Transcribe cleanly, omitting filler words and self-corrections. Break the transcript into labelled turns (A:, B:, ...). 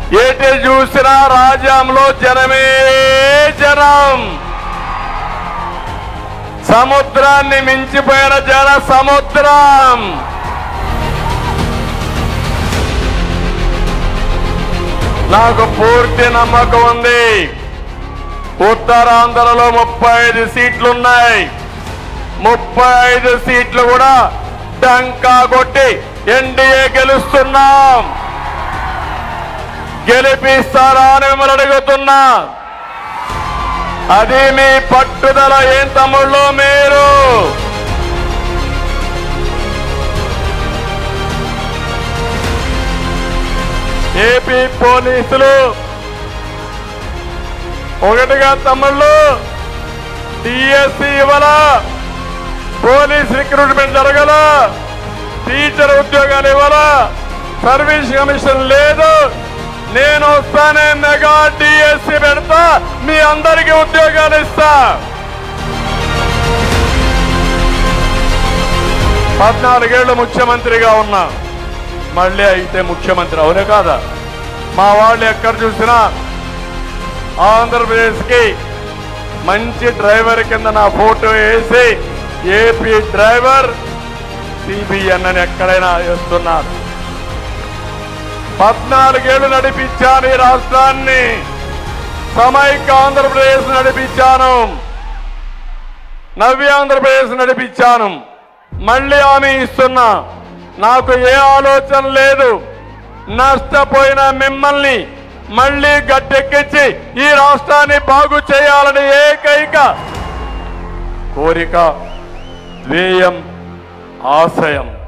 A: ఎటు చూసినా రాజ్యంలో జనమే జనం. సముద్రాన్ని మించిపోయిన జన సముద్రం. నాకు పూర్తి నమ్మకం ఉంది. ఉత్తరాంధ్రలో 35 సీట్లున్నాయి. 35 సీట్లు కూడా డంకా కొట్టి ఎన్డీఏ గెలుస్తున్నాం. గెలిపిస్తారా అని మిమ్మల్ని అడుగుతున్నా. అది మీ పట్టుదల. ఏం తమ్ముళ్ళు మీరు? ఏపీ పోలీసులు ఒకటిగా తమ్ముళ్ళు డిఎస్సి ఇవ్వాల, పోలీస్ రిక్రూట్మెంట్ జరగాల, టీచర్ ఉద్యోగాలు ఇవ్వాల, సర్వీస్ కమిషన్ లేదు. నేను వస్తానే మెగా డిఎస్సి పెడతా, మీ అందరికీ ఉద్యోగాలు ఇస్తా. 14 ఏళ్ళు ముఖ్యమంత్రిగా ఉన్నా, మళ్ళీ అయితే ముఖ్యమంత్రి అవునే కాదా? మా వాళ్ళు ఎక్కడ చూసినా ఆంధ్రప్రదేశ్కి మంచి డ్రైవర్ కింద నా ఫోటో వేసి ఏపీ డ్రైవర్ సిబిఎన్ అని ఎక్కడైనా వేస్తున్నారు. 14 ఏళ్ళు నడిపించాను ఈ రాష్ట్రాన్ని. సమైక్య ఆంధ్రప్రదేశ్ నడిపించాను, నవ్య ఆంధ్రప్రదేశ్ నడిపించాను. మళ్ళీ హామీ ఇస్తున్నా, నాకు ఏ ఆలోచన లేదు. నష్టపోయిన మిమ్మల్ని మళ్ళీ గట్టెక్కించి ఈ రాష్ట్రాన్ని బాగు చేయాలని ఏకైక కోరిక, ధ్యేయం, ఆశయం.